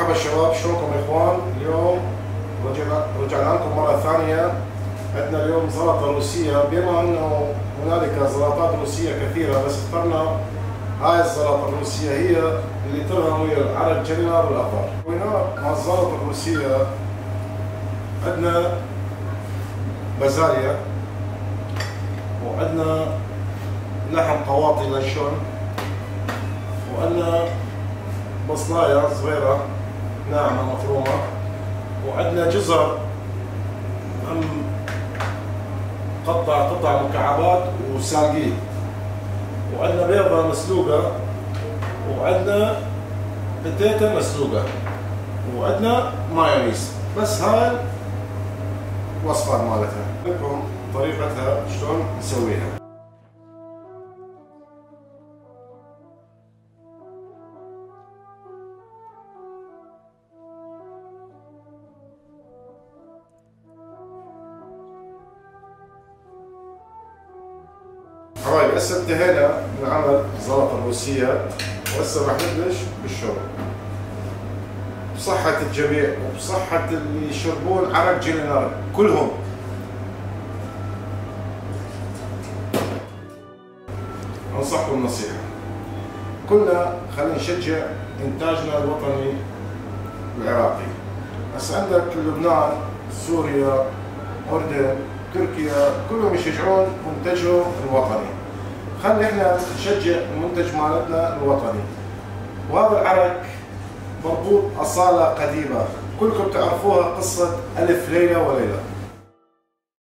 مرحبا شباب، شلونكم يا اخوان؟ اليوم رجعنا لكم مرة ثانية. عندنا اليوم سلطة روسية، بما انه هنالك سلطات روسية كثيرة بس اخترنا هاي السلطة الروسية هي اللي تلهم ويا العرق جلينار والاخضر. وهنا مع السلطة الروسية عندنا بازاليا، وعندنا لحم قواطي لانشون، وعندنا بصلاية صغيرة ناعمة مفرومة، وعندنا جزر قطع مكعبات وساقيه، وعندنا بيضة مسلوقة، وعندنا بتيتا مسلوقة، وعندنا مايونيز. بس هاي الوصفات مالتها، لكم طريقتها شلون نسويها. حبايبي هسه انتهينا من عمل السلطة الروسية، وهسه راح نبلش بالشرب بصحة الجميع وبصحة اللي يشربون عرق جلينار كلهم. انصحكم نصيحة، كلنا خلينا نشجع انتاجنا الوطني العراقي. هسه عندك لبنان، سوريا، اردن، تركيا، كلهم يشجعون منتجهم الوطني. خلي احنا نشجع المنتج مالتنا الوطني. وهذا العرق مربوط أصالة قديمة، كلكم تعرفوها قصة ألف ليلة وليلة.